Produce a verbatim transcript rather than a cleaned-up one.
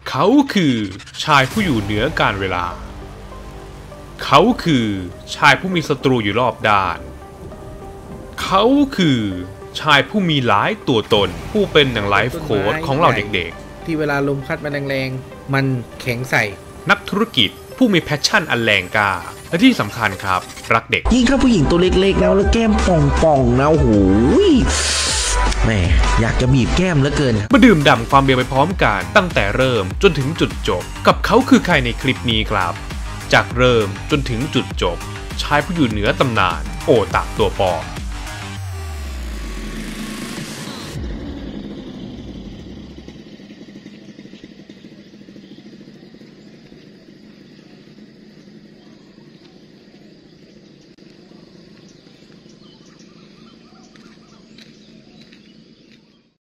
เขาคือชายผู้อยู่เหนือกาลเวลาเขาคือชายผู้มีศัตรูอยู่รอบด้านเขาคือชายผู้มีหลายตัวตนผู้เป็นอย่างไลฟ์โค้ชของเราเด็กๆที่เวลาลมพัดมาแรงๆมันแข็งใส่นักธุรกิจผู้มีแพชชั่นอันแรงกล้าและที่สำคัญครับรักเด็กยิ่งถ้าผู้หญิงตัวเล็กๆนะแล้วแก้มป่องๆนะโอ้โหแม่อยากจะบีบแก้มเหลือเกินมาดื่มด่ำความเบียร์ไปพร้อมกันตั้งแต่เริ่มจนถึงจุดจบกับเขาคือใครในคลิปนี้ครับจากเริ่มจนถึงจุดจบชายผู้อยู่เหนือตำนานโอตะตัวปอ